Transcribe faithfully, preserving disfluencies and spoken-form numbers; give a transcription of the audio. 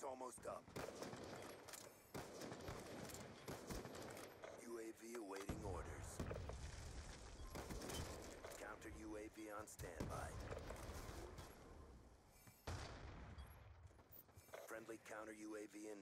almost up. U A V awaiting orders. Counter U A V on standby. Friendly counter U A V in